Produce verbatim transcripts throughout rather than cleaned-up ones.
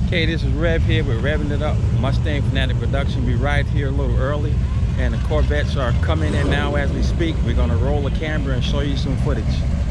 Okay, this is Rev here. We're revving it up. Mustang Fanatic Production. We ride here a little early, and the Corvettes are coming in now as we speak. We're gonna roll the camera and show you some footage.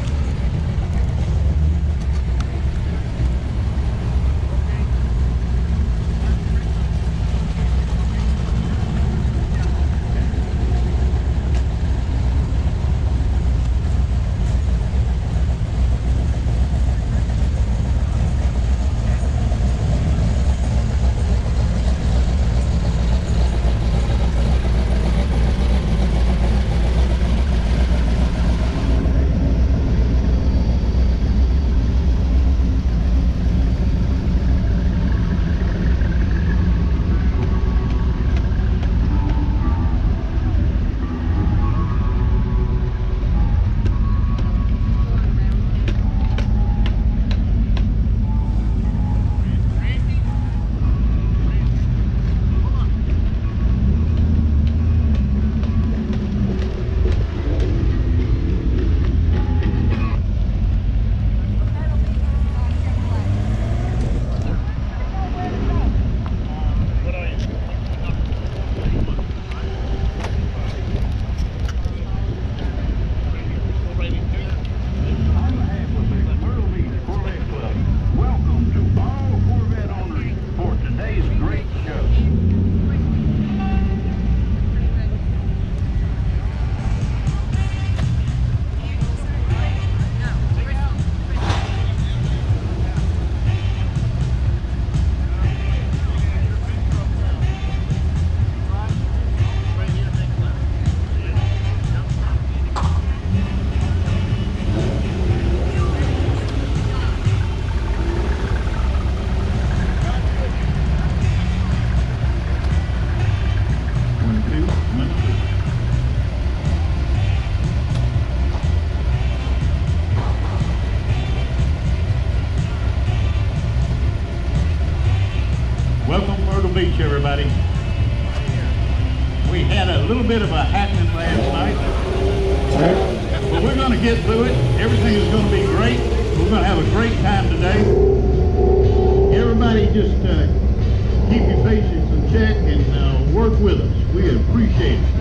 Welcome Myrtle Beach, everybody. We had a little bit of a happening last night, but we're going to get through it. Everything is going to be great. We're going to have a great time today. Everybody just uh, keep your patience in check and uh, work with us. We appreciate it.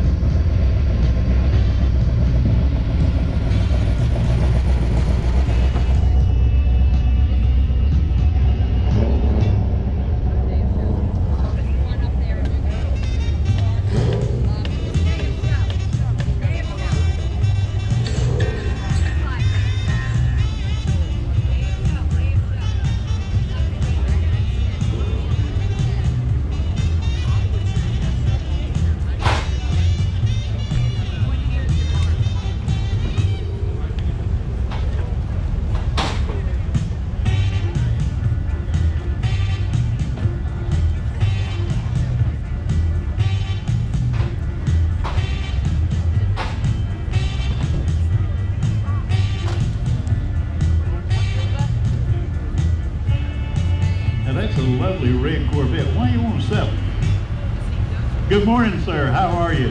That's a lovely red Corvette. Why do you want to sell it? Good morning, sir. How are you?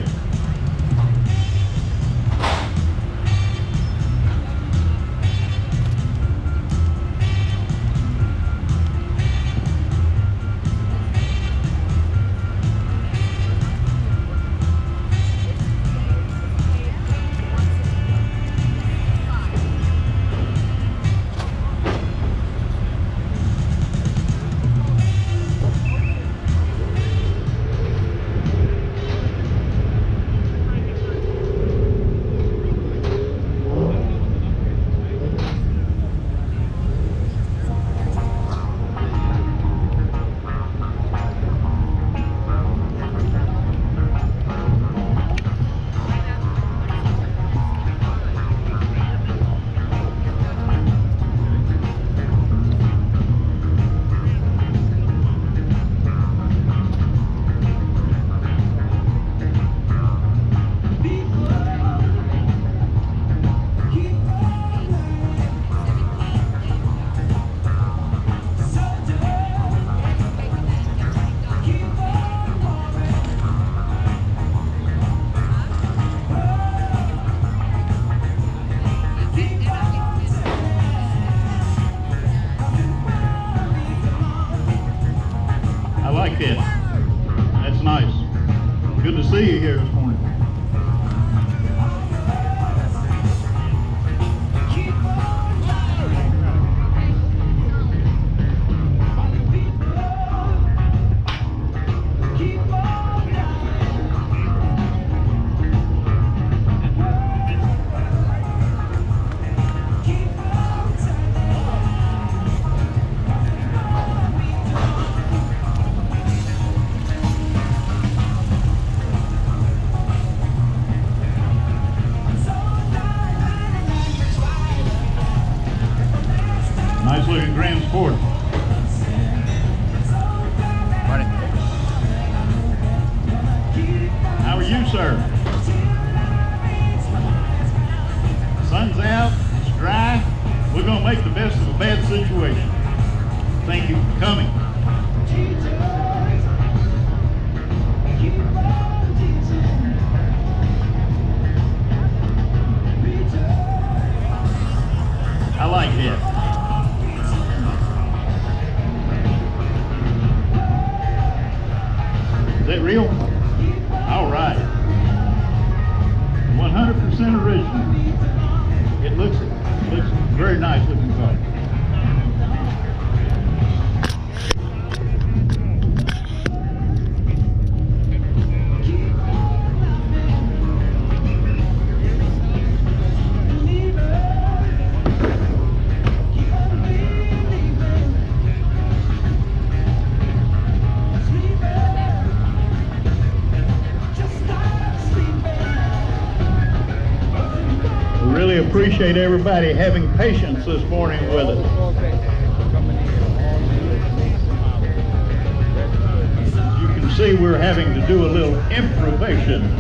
bulkhead. That's nice. Good to see you here this morning. Nice looking Grand Sport. Morning. How are you, sir? Sun's out, it's dry. We're going to make the best of a bad situation. Thank you for coming. I like that. Is that real? All right. one hundred percent original. It looks, it looks very nice looking car. Really appreciate everybody having patience this morning with us. You can see we're having to do a little improvisation.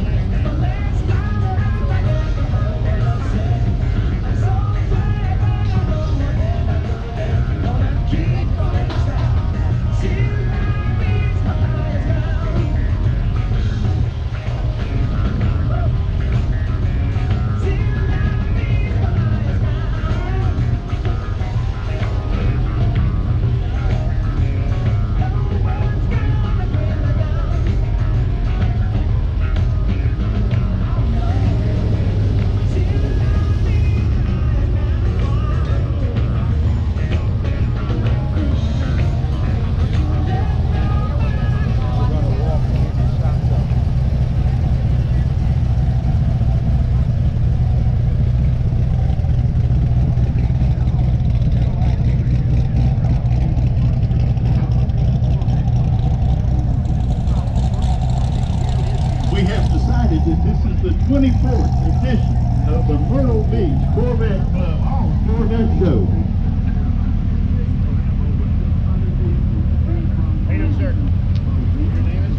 This is the twenty-fourth edition of the Myrtle Beach Corvette Club on Corvette Show. How you doing, sir? Your name is?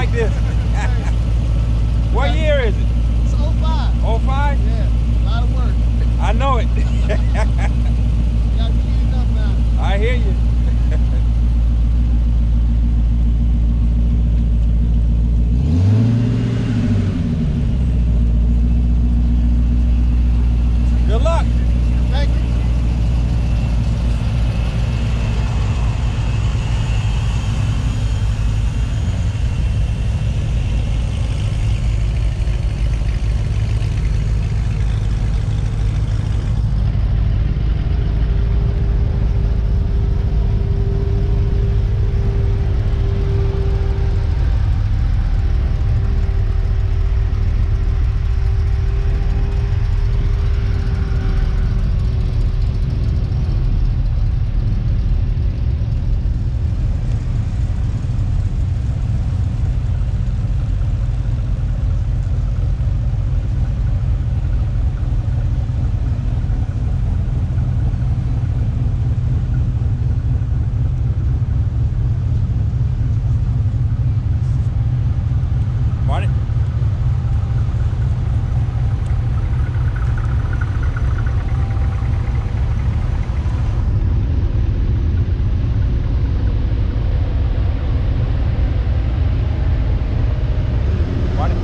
like this. What year is it? It's oh five. oh five? Yeah, a lot of work. I know it. You gotta clean it up now. I hear you. Good luck. Thank you. Marty? Marty?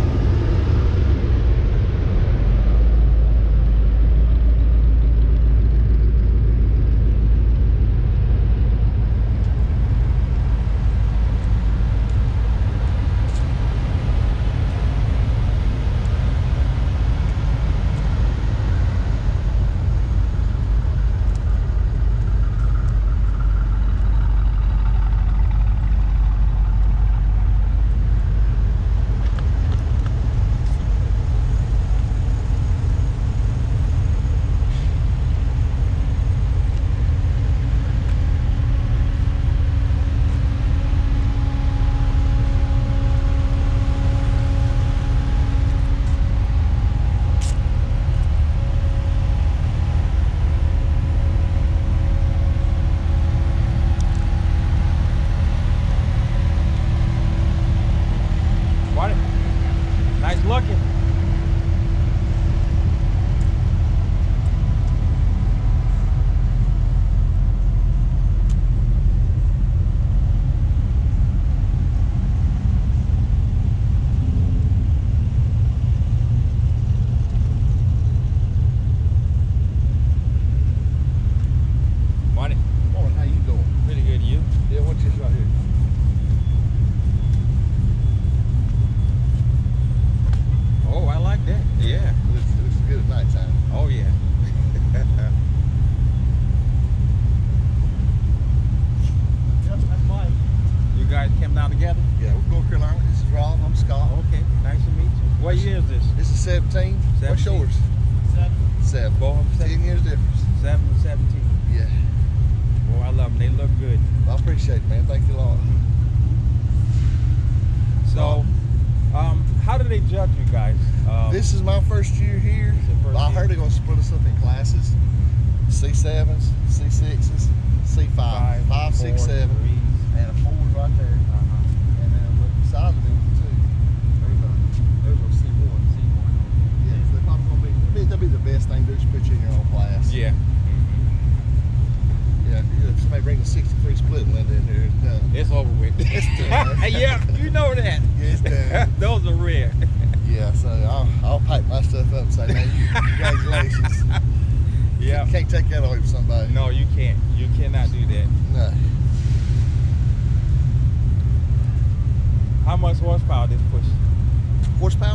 Marty? Nice looking. Marty? Morning, how you doing? Pretty good, you? Yeah, what's this right here? Oh, I like that. Yeah. It looks, it looks good at nighttime. Oh, yeah. Yep, that's mine. You guys came down together? Yeah, we're from North Carolina. This is Rob. I'm Scott. Okay, nice to meet you. What year is this? This is seventeen. What's seventeen. yours? Seven. Seven. Both of them Ten seven? years difference. Seven and seventeen. Yeah. Boy, I love them. They look good. I appreciate it, man. Thank you a lot. So, um, how do they judge you guys? Um, This is my first year here. It's your first I year. heard they're going to split us up in classes. C sevens, C sixes, C five, five, six, fours, seven, threes. and a four right there. Uh-huh. And then with beside of them too, there's a there's a C one. C one. Yeah, so they're probably gonna be that'll be, that'll be the best thing to do is put you in your own class. Yeah. Yeah. If somebody brings a sixty-three split blend in here, it's done. It's over with. It's done. Yeah, you know that. Yeah, it's done. Those are rare. Yeah, so I'll I'll pack my stuff up and say, man, you, congratulations. Yeah. You can't take that away from somebody. No, you can't. You cannot do that. No. How much horsepower this push? Horsepower?